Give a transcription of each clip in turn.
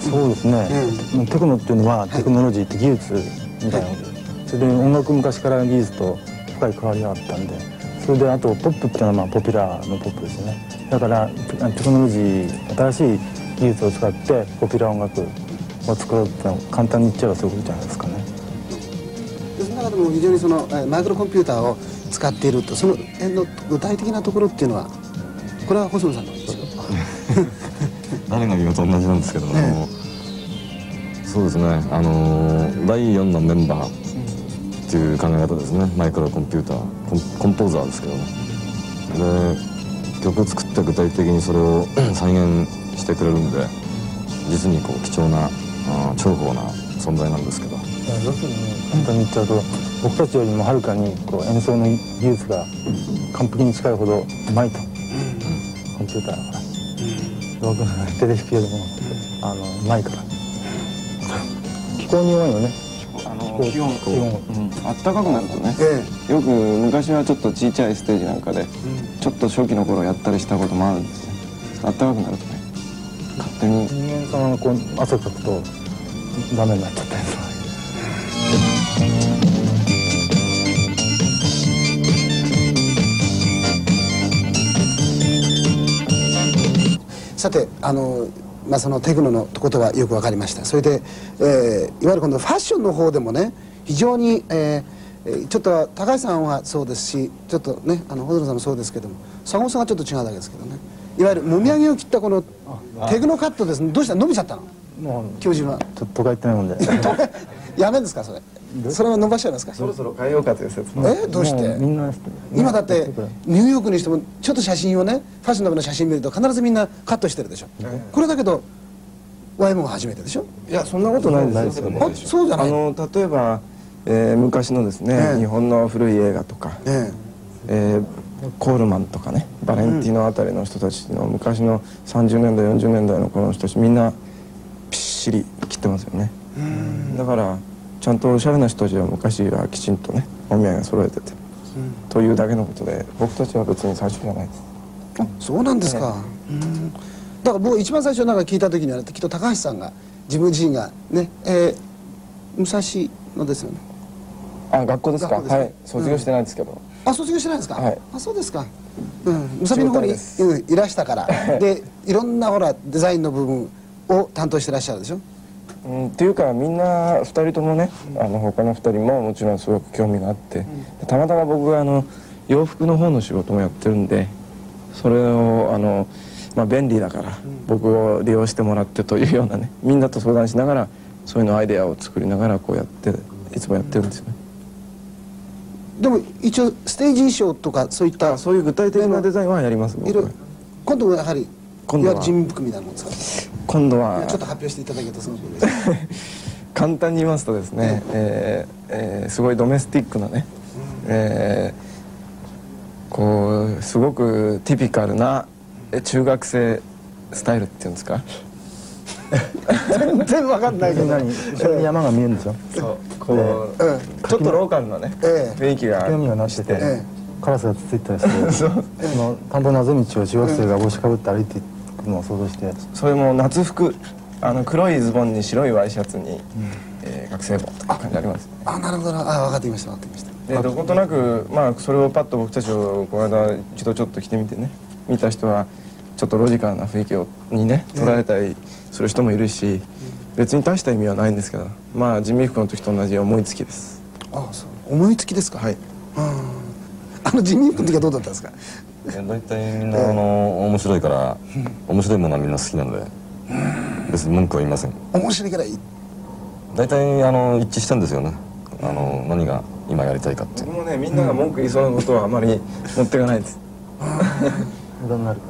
そうですね、テクノっていうのはテクノロジーって技術みたいなので、それで音楽昔から技術と深い関わりがあったんで、それであとポップっていうのはまあポピュラーのポップですよね。だからテクノロジー、新しい技術を使ってポピュラー音楽を作ろうってのは簡単に言っちゃえばそういうことじゃないですかね。 その中でも非常にそのマイクロコンピューターを使っていると、その辺の具体的なところっていうのは、これは細野さんのですよ。 誰が言うと同じなんですけども、そうですね、第4のメンバーっていう考え方ですね。マイクロコンピューター、コンポーザーですけどね。で、曲作って具体的にそれを再現してくれるんで、実にこう貴重な重宝な存在なんですけど、 要するに簡単に言っちゃうと、僕たちよりもはるかにこう演奏の技術が完璧に近いほどうまいと、コンピューターだから、僕のテレビピアノもうまいから気候に弱いよね。 気温あったかくなるとね、よく昔はちょっと小さいステージなんかでちょっと初期の頃やったりしたこともあるんですよ。あったかくなるとね、勝手に人間様がこう汗かくとダメになっちゃったりする。 さてそのテクノのことはよく分かりました。それで、いわゆる今度ファッションの方でもね、非常に、ちょっと高橋さんはそうですし、ちょっとね細野さんもそうですけども、坂本さんはちょっと違うだけですけどね、いわゆるもみあげを切ったこのテクノカットですね。どうした、伸びちゃったの？ もう教授はちょっと都会行ってないもんでやめんですか、それ。それは伸ばしちゃいますか？ そろそろ変えようかという説も。 どうして？ みんな今だってニューヨークにしてもちょっと写真をね、ファッショナブルな写真見ると必ずみんなカットしてるでしょ。これだけど YMO が初めてでしょ。 いや、そんなことないですよ。 そうじゃない。 例えば、昔のですね、日本の古い映画とか、コールマンとかね、バレンティーノあたりの人たちの昔の30年代40年代の頃の人たち、みんなぴっしり切ってますよね。だからちゃんとおしゃれな人たちは昔はきちんとね、お土産揃えてて、というだけのことで、僕たちは別に最初じゃないです。 あ、そうなんですか。だから僕一番最初なんか聞いた時にはきっと高橋さんが自分自身がね、武蔵野ですよね。 あ、学校ですか。はい、卒業してないんですけど。 あ、卒業してないですか。 はい。 あ、そうですか。武蔵野の方にいらしたからで、いろんなほらデザインの部分を担当してらっしゃるでしょ。 っていうかみんな2人ともね、他の2人ももちろんすごく興味があって、たまたま僕が洋服の方の仕事もやってるんで、それを便利だから僕を利用してもらってというようなね、みんなと相談しながらそういうのアイデアを作りながらこうやっていつもやってるんですよね。 でも一応ステージ衣装とかそういったそういう具体的なデザインはやります。僕は今度はやはり今度は人民服みたいなもんですか。 今度はちょっと発表していただけるとそのです簡単に言いますとですね、すごいドメスティックなね、こうすごくティピカルな中学生スタイルっていうんですか。 全然わかんないけど、 後ろに山が見えるんですよ。 そうこうちょっとローカルなね雰囲気が興味がなってて、カラスがつついたりして、その田んぼのあぜ道を中学生が帽子かぶって歩いていくのを想像して、 それも夏服、黒いズボンに白いワイシャツに学生帽って感じあります。 あ、なるほど。あ、分かってきました、分かってきました。 でどことなくそれをパッと僕たちをこの間一度ちょっと着てみてね、見た人はちょっとロジカルな雰囲気にね捉えたりする人もいるし、別に大した意味はないんですけど、地味服の時と同じ思いつきです。 あ、そう、思いつきですか。 はい。 地味服の時はどうだったんですか。 大体みんな面白いから、面白いものはみんな好きなので、別に文句は言いません。 面白いからいい。 大体一致したんですよね。何が今やりたいかって。 僕もね、みんなが文句言いそうなことはあまり持っていかないです。 無駄になるから。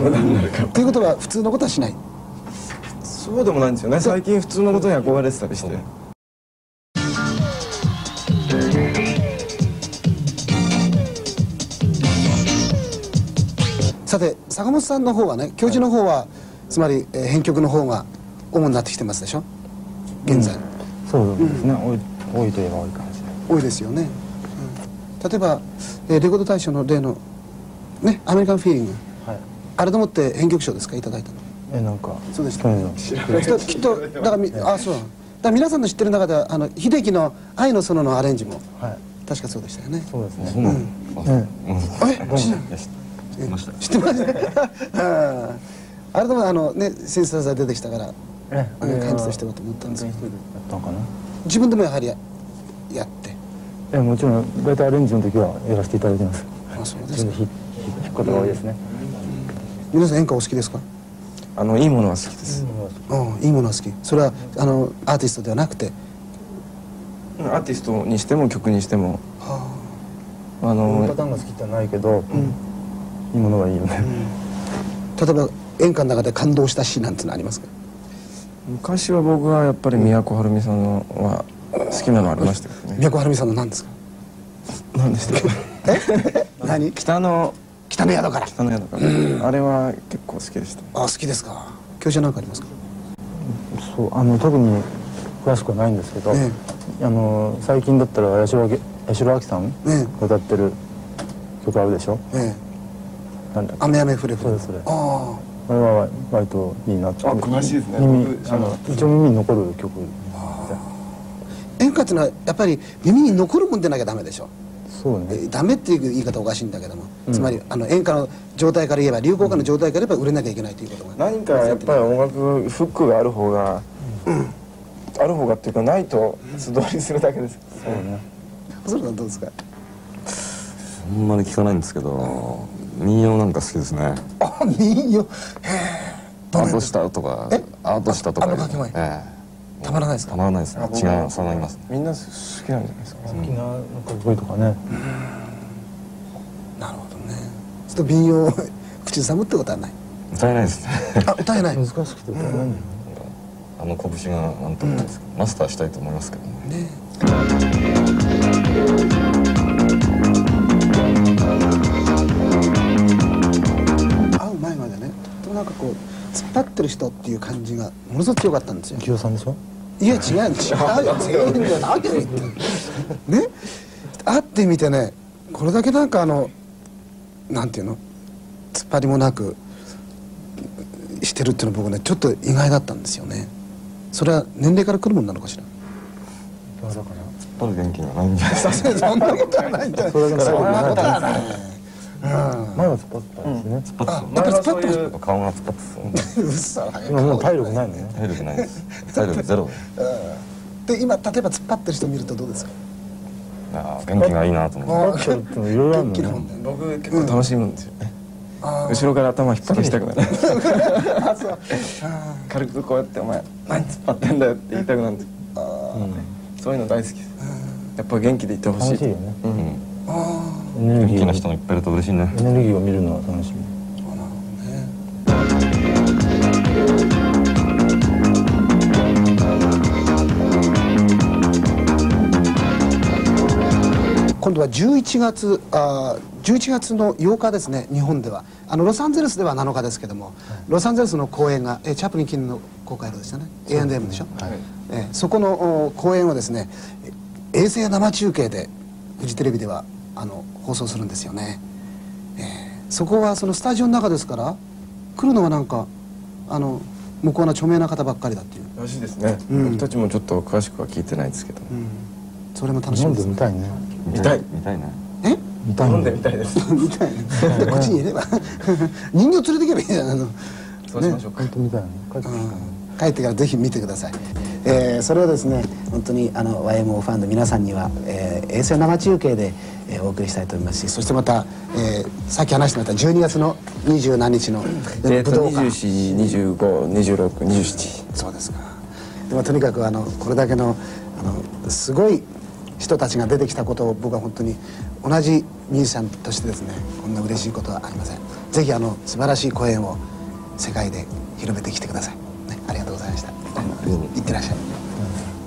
無駄になるから。 ということは普通のことはしない。 そうでもないんですよね。最近普通のことに憧れてたりして。 さて坂本さんの方はね、教授の方はつまり編曲の方が主になってきてますでしょ、現在。 そうですね、多いといえば多いかもしれない。 多いですよね。例えばレコード大賞の例のね、アメリカンフィーリング、あれでもって編曲賞ですか、いただいたの。 なんかそうでした去年のきっとだからそうだから皆さんの知ってる中では秀樹の「愛の園」のアレンジも確かそうでしたよね。 そうですね。 そうなの。 知ってました改めてセンサーが出てきたから感じとしてはと思ったんですけど、自分でもやはりやってもちろん大体アレンジの時はやらせていただいてます。 そうですか。 弾くことが多いですね。 皆さん演歌お好きですか？ いいものは好きです。 いいものは好き。それはアーティストではなくて、 アーティストにしても曲にしてもパターンが好きじゃないけど、いいものはいいよね。 例えば演歌の中で感動した詩なんてのありますか？ 昔は僕はやっぱり都はるみさんのは好きなのありましたけどね。 都はるみさんの何ですか？ 何でしたっけ？ 何？ 北の宿から。 北の宿から。あれは結構好きでした。 好きですか。教授は何かありますか？ そう特に詳しくはないんですけど、最近だったら八代亜紀さんが歌ってる曲あるでしょ。なんだっけ？雨雨降れ降れ。 それ。あれは割といいなって。 詳しいですね。 一応耳に残る曲。 演歌っていうのはやっぱり耳に残るもんでなきゃダメでしょ。 そうね。 ダメっていう言い方おかしいんだけども、つまり演歌の状態から言えば流行歌の状態から言えば売れなきゃいけないということが。 何かやっぱり音楽フックがある方がっていうかないと素通りするだけです。 そうね。 細野さんどうですか？ あんまり聞かないんですけど、民謡なんか好きですね。 民謡。 アートしたとかたまらないですか？ たまらないですね。違いますね。 みんな好きなんじゃないですか。 好きなかっこいいとかね。 なるほどね。ちょっと民謡を口ずさむってことはない。 歌えないですね。 歌えない。 難しくて歌えないんだよね。 拳がなんともないですけど、マスターしたいと思いますけどね。 会う前までね、となんかこう突っ張ってる人っていう感じがものすごく強かったんですよ。 清さんでしょ？ いや違う全員じゃなくてね。会ってみてね、これだけなんかなんていうの、突っ張りもなくしてるっていうのは僕ねちょっと意外だったんですよね。それは年齢から来るもんなのかしら。 突っ張る元気がないんじゃないですか。 そんなことはないんじゃない。そんなことはない。 前は突っ張ったんですね。 突っ張ってやっぱり突っ張ってる。 顔が突っ張ってそう。 今もう体力ないのね。 体力ないです。体力ゼロで今例えば突っ張ってる人見るとどうですか？ 元気がいいなと思って。 突っ張ってもいろいろあるのね。 僕結構楽しむんですよね。後ろから頭引っ張りしたくなる。軽くこうやって「お前何突っ張ってんだよ」って言いたくなるんです。そういうの大好きです。やっぱ元気でいてほしい。 楽しいよね。 元気な人がいっぱいいると嬉しいね。 エネルギーを見るのは楽しみ。 今度は11月の8日ですね。日本ではロサンゼルスでは7日ですけども、ロサンゼルスの公演がチャップリン記念の公開のでしたね。 A&M でしょ。そこの公演をですね衛星生中継でフジテレビでは放送するんですよね。そこはそのスタジオの中ですから来るのはなんか向こうの著名な方ばっかりだっていうらしいですね。僕たちもちょっと詳しくは聞いてないですけど、 それも楽し飲んみでね。 ですみたいね。 見たいね。 見たい飲んでみたいです。 みたいな。こっちにいれば人形連れてけばいいじゃん。 そうしましょうか。 本当みたいな。 帰ってからぜひ見てください。それをですね本当にYMO ファンの皆さんには、衛星生中継で、お送りしたいと思いますし、そしてまた、さっき話してました12月の20何日の武道館、 24、25、26、27。 そうですか。でもとにかくこれだけのすごい人たちが出てきたことを僕は本当に同じミュージシャンとしてですねこんな嬉しいことはありません。ぜひ素晴らしい公演を世界で広めてきてください、ね、ありがとうございました。いってらっしゃい。